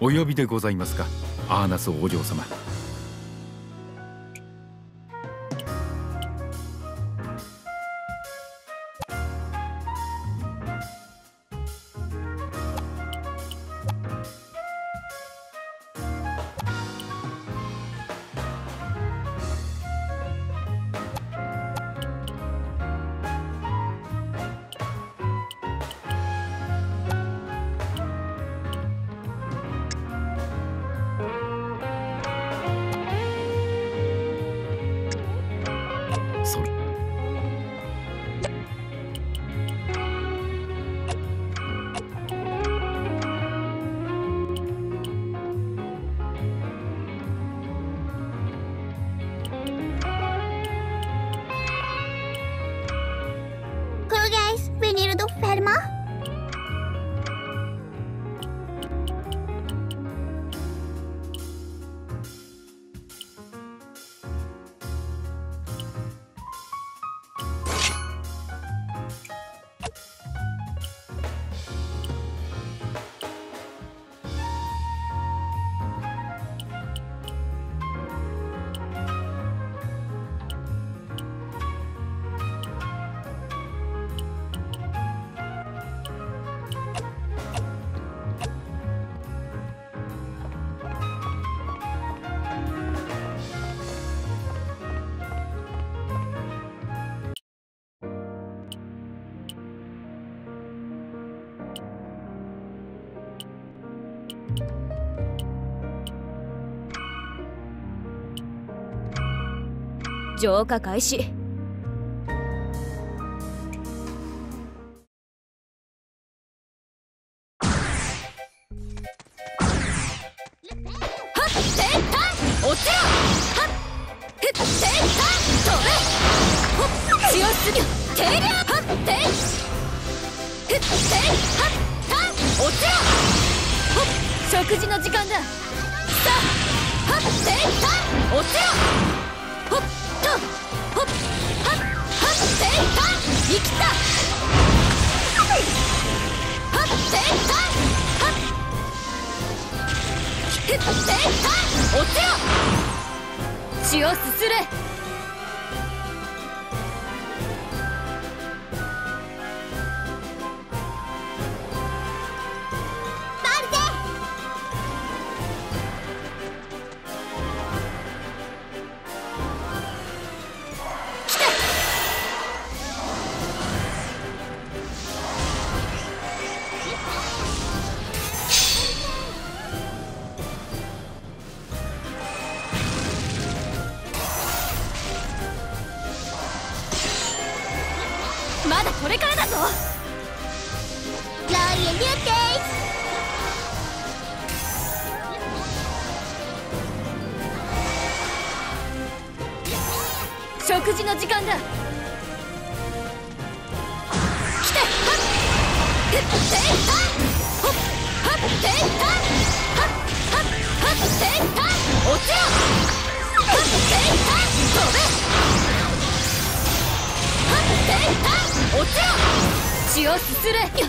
お呼びでございますか、アーナスお嬢様。 浄化開始。食事の時間だ。さあ、はっ、てんたん、落ちろ。ほっと、ほっ、はっ、はっ、てんたん、生きた。はっ、てんたん、はっ、てんたん、落ちろ。血をすすれ。まだこれからだぞ。ロイヤルデイ食事の時間だ。来て。はっ、てんたん、ほっ、はっ、てんたん、はっ、はっ、はっ、てんたん、落ちろ。はっ、てんたん、飛べ。はっ、てんたん、落ちろ。血をすすれ。はっ、てん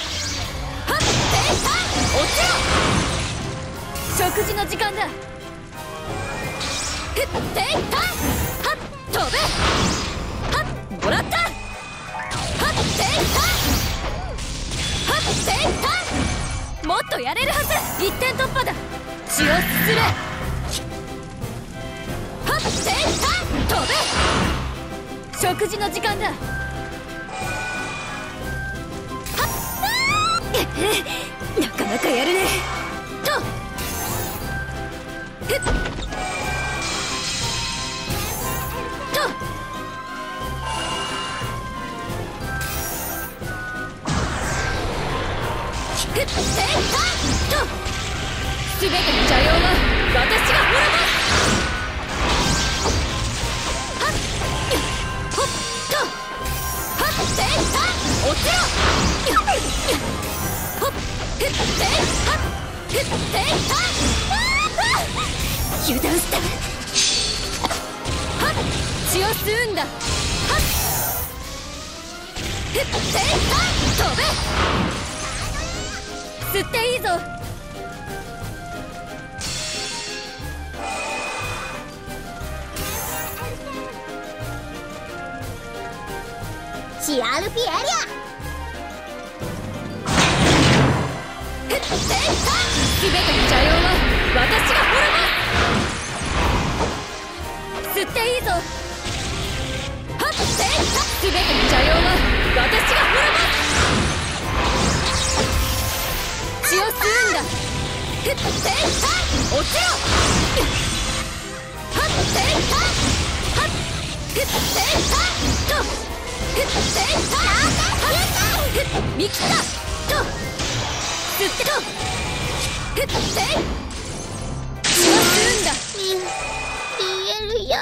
たん、落ちろ。食事の時間だ。てんたん、はっ、飛べ。はっ、もらった。はっ、てんたん、はっ、てんたん、もっとやれるはず。一点突破だ。血をすすれ。はっ、てんたん、飛べ。食事の時間だ。はっ、なかなかやるね。とふっとふってんたんとすべての邪妖は私が滅ぼす。落ちろ。ほっ、ふってん、はっ、ふってんたん。油断した。はっ、血を吸うんだ。はっ、ふってんたん、飛べ。吸っていいぞ。はっ、 CRP エリア全ての邪妖は私が滅ぼす。吸っていいぞ。はっ全ての邪妖は私が滅ぼす。血を吸うんだ。全て落ちろ。はっ全てはっ全てと全て見切ったと吸ってと血を吸うんだ。見えるよ。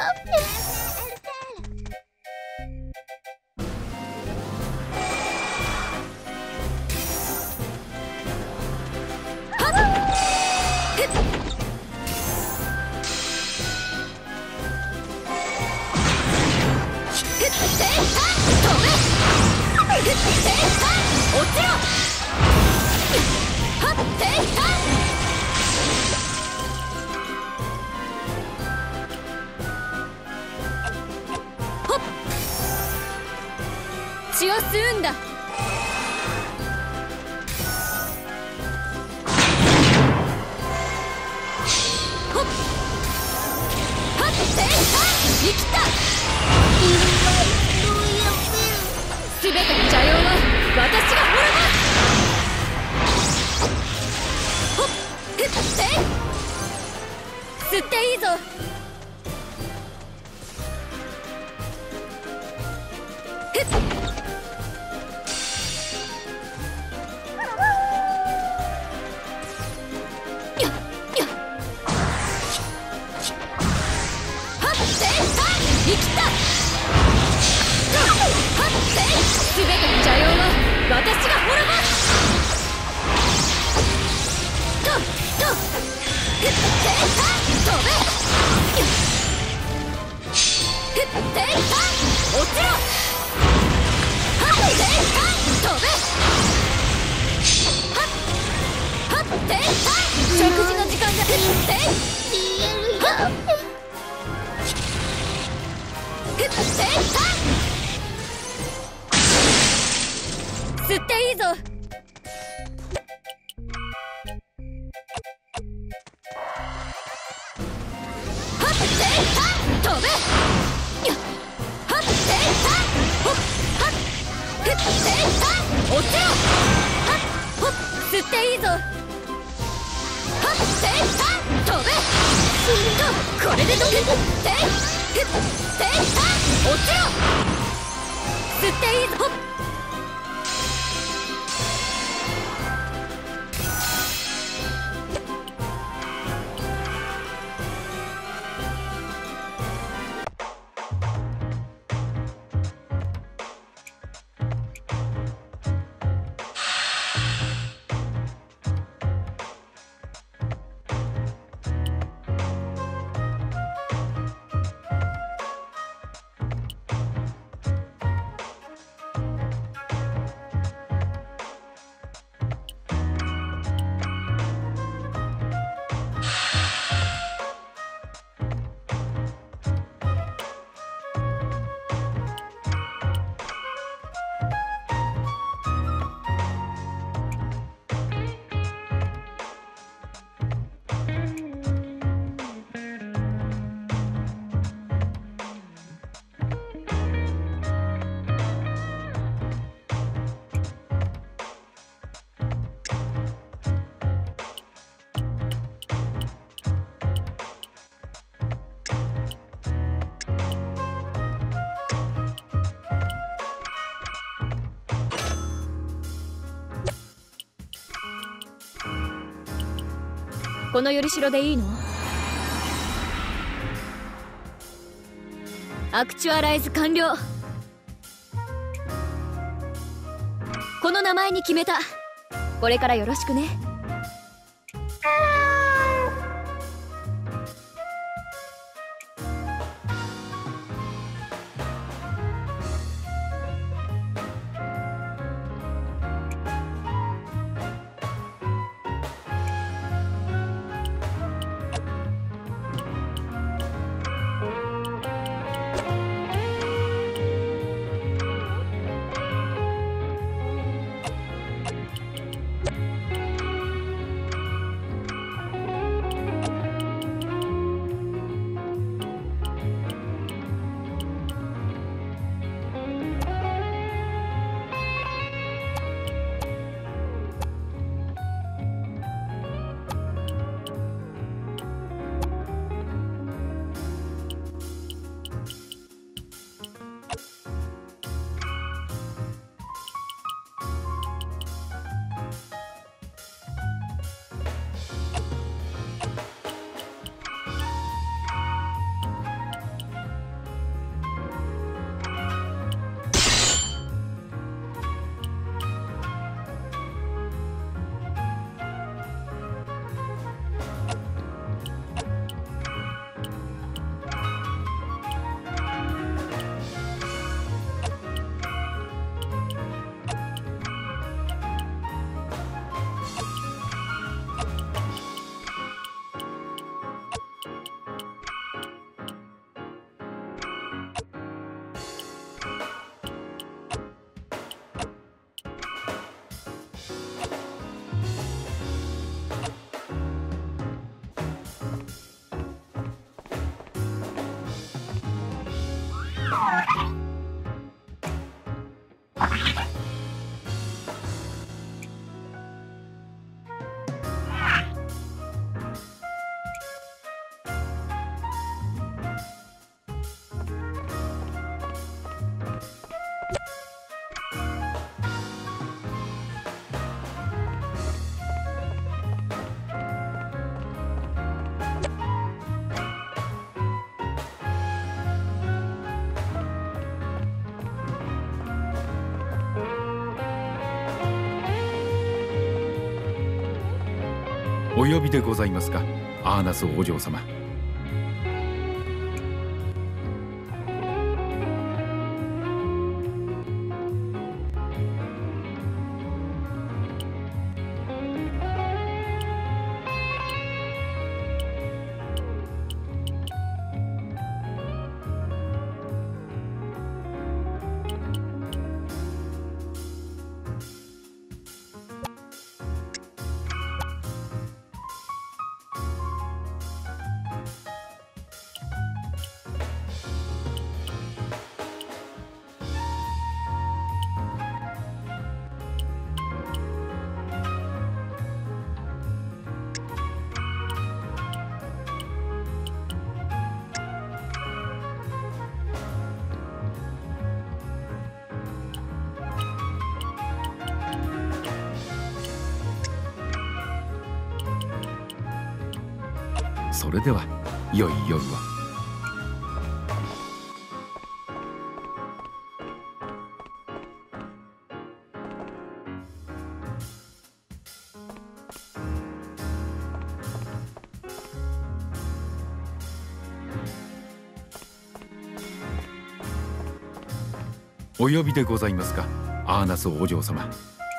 血を吸うんだ。ほっはっ生きた。すべての邪妖は私が滅ぼす。ほっふって吸っていいぞ。ふっ生きた。すべての邪妖は私が滅ぼす。とふって飛べ。ふって落ちろ。はって飛べ。はって食事の時間だ。ふって言えるよ。ふって吸っていいぞ。はって飛べ。はってほっはっふって落ちろ。はっほっ吸っていいぞ。はって飛べ。これでどけってふって落ちろ。吸っていいぞ。このよりしろでいいの？アクチュアライズ完了。この名前に決めた。これからよろしくね。 お呼びでございますか、アーナスお嬢様。それでは良い夜を。お呼びでございますか、アーナスお嬢様。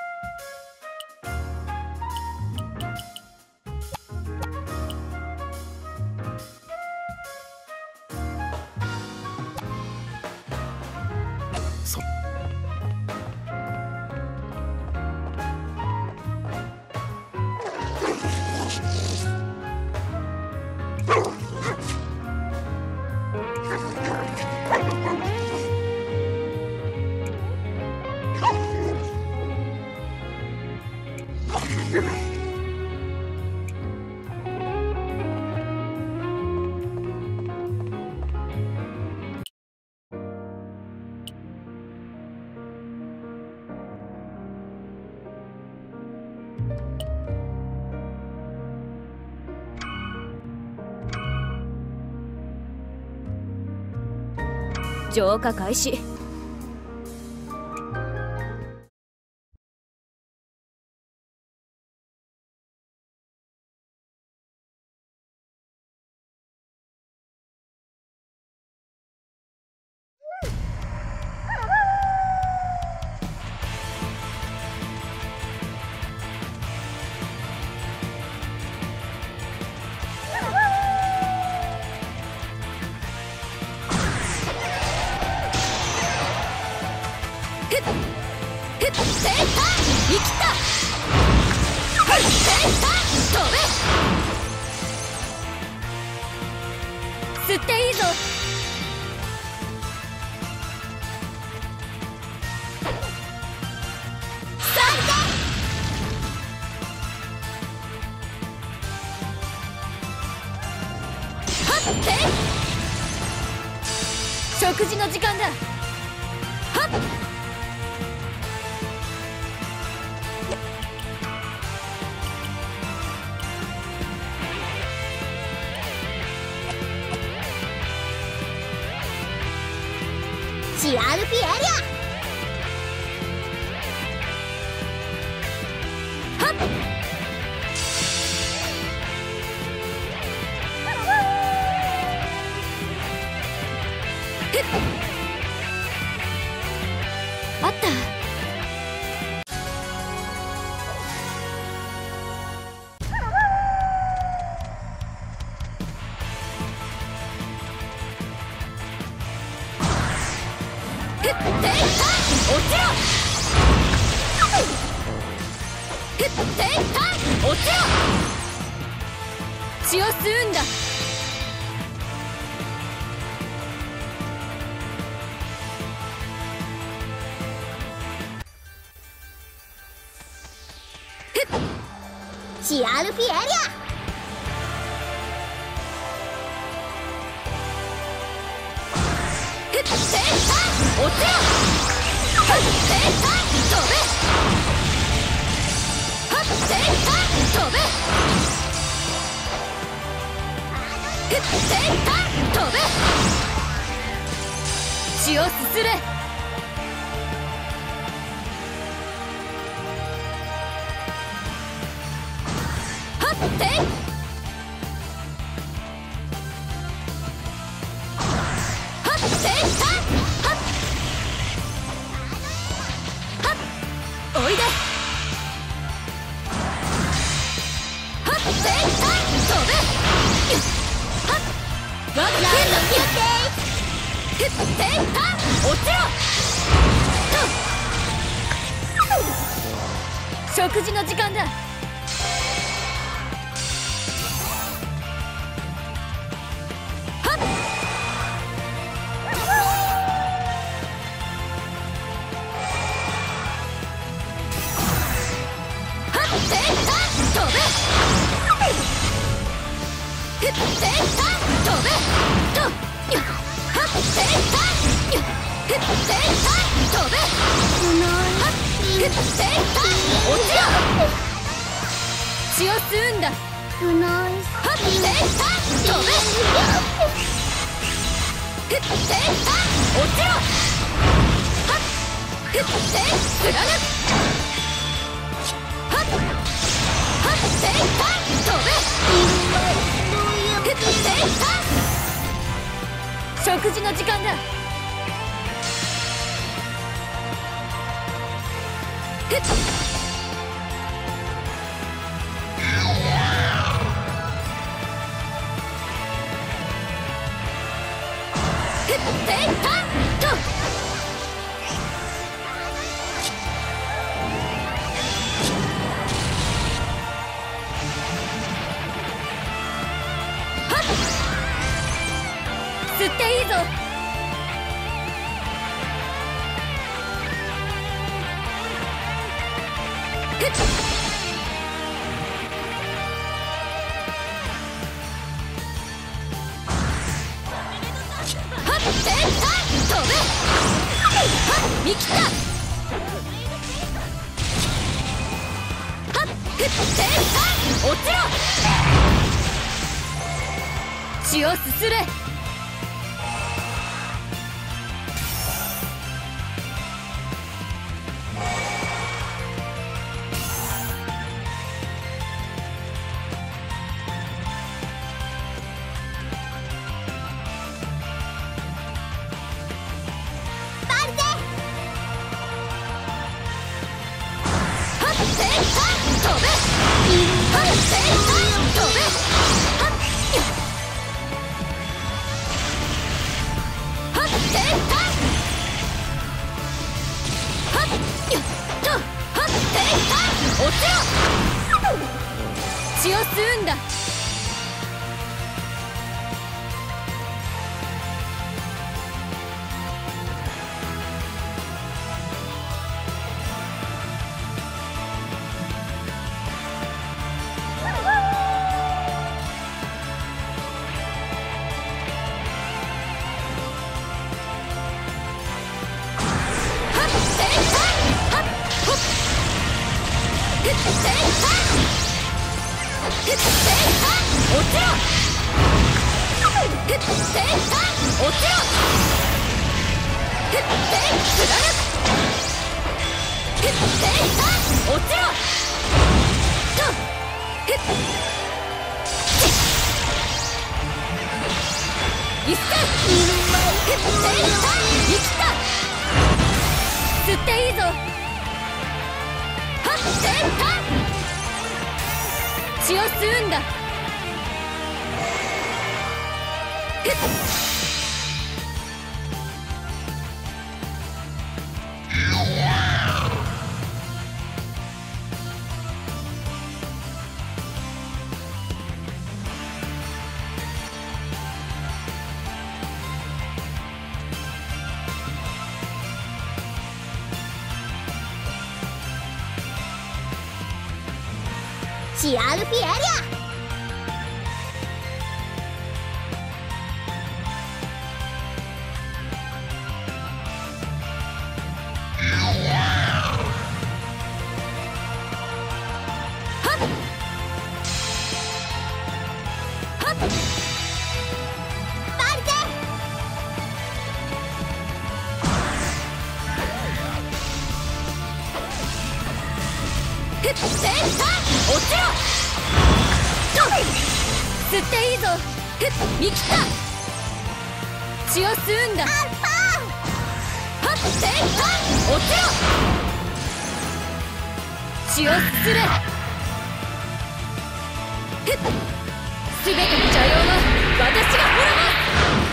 浄化開始。吸っていいぞ。食事の時間だ。はっCRP エリア。はっあった。血を吸うんだ。CRP エリア。落ちろ。飛べ。飛べ。飛べ。血をすすれ。はっってはっておいではって飛べ我が剣の見てふって落ちろ食事の時間だ。血を吸うんだ。うないはって飛べふって落ちろはっふって貫くはっはって飛べふって食事の時間だ。ふっ吸っていいぞ。見切ったはっふって落ちろ血をすすれ血を吸うんだ。吸っていいぞ。血を吸うんだ。 CRP エリア落ちろ吸っていいぞ。見切った。血を吸うんだ。はっせいはっ落ちろ。血をすすれ。すべての邪妖は私が滅ぼす。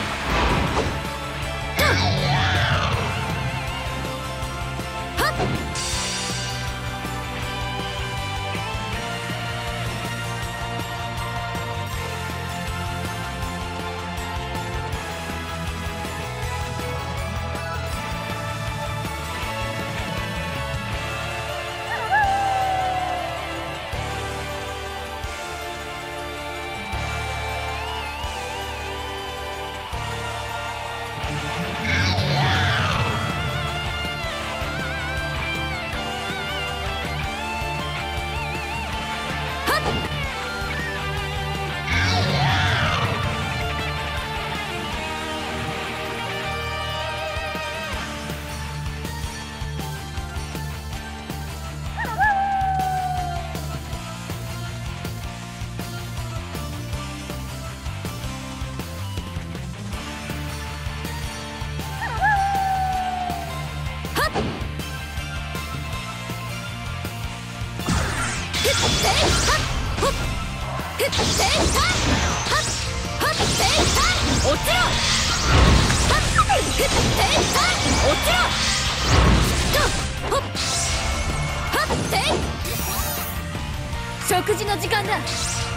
食事の時間だ。落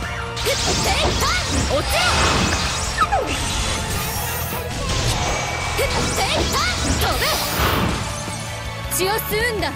ちろ。飛べ。血を吸うんだ。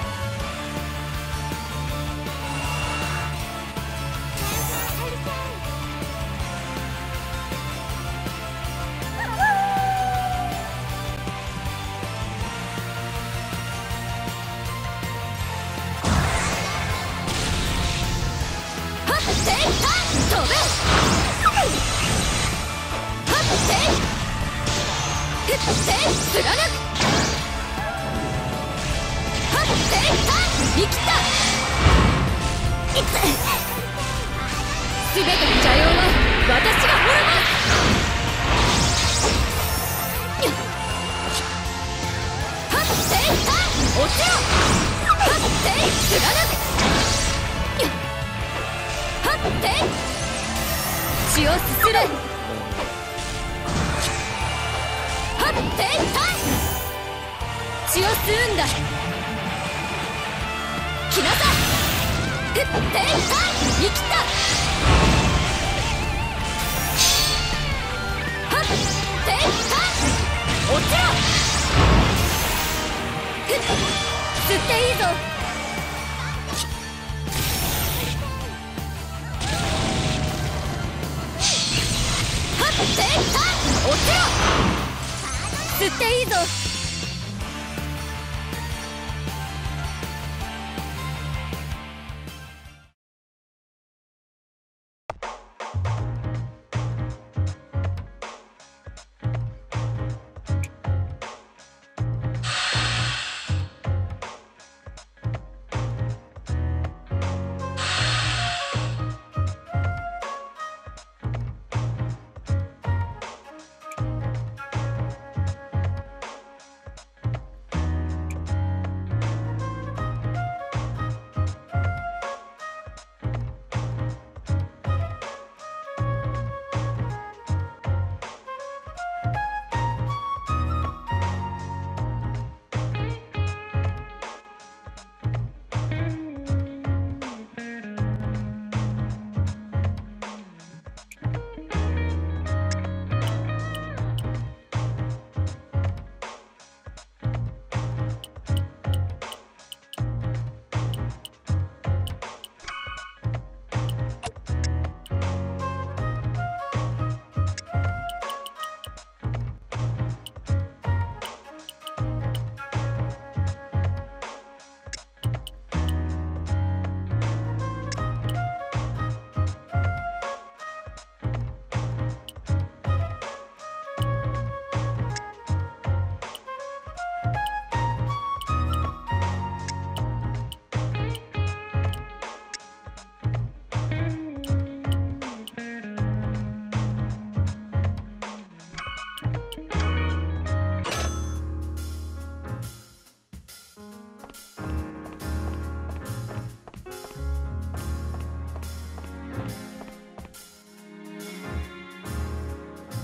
すべての邪妖は私が滅ぼす。落ちろ。血をすすれ。血を吸うんだ。来なさい。生きた。落ちろ。吸っていいぞ。落ちろ。吸っていいぞ。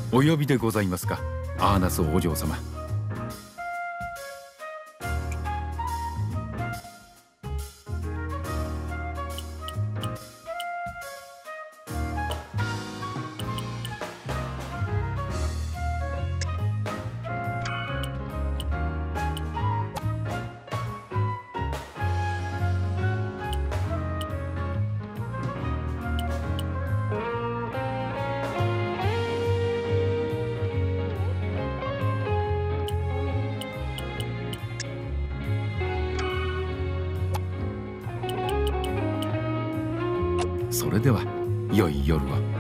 お呼びでございますか、アーナスお嬢様。それでは良い夜を。